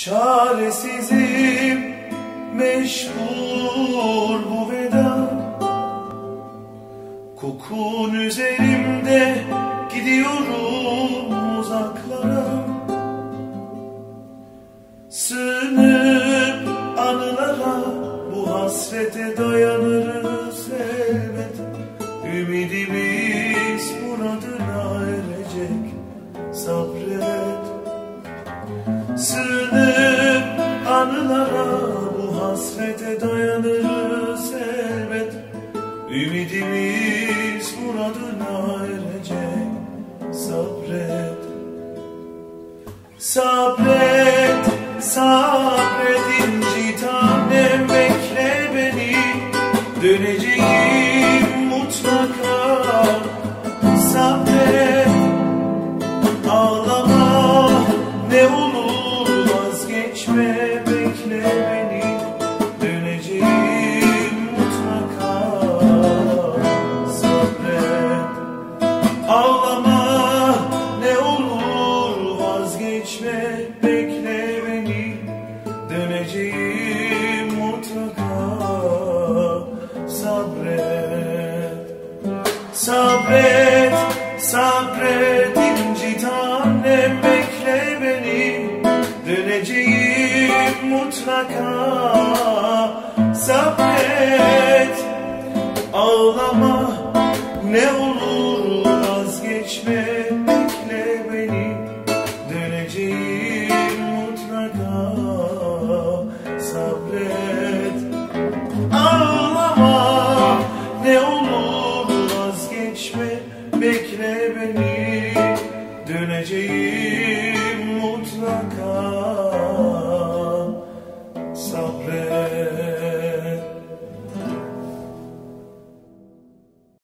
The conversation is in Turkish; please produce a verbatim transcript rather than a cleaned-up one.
Çaresizim, meşhur bu veda. Kokun üzerimde, gidiyorum uzaklara. Sığınıp anılara, bu hasrete dayanırız elbet. Ümidimiz muradına erecek, sabret. Sığınıp anılara, bu hasrete dayanırız elbet. Ümidimiz muradına erecek, sabret. Sabret, sabret inci tanem, bekle beni. Döneceğim mutlaka, sabret. Ağlama, ne olur vazgeçme, bekle beni. Döneceğim mutlaka, sabret. Ağlama, ne olur vazgeçme, bekle beni. Döneceğim mutlaka, sabret. Sabret, sabret inci tanem, bekle beni. Döneceğim mutlaka, sabret. Ağlama, ne olur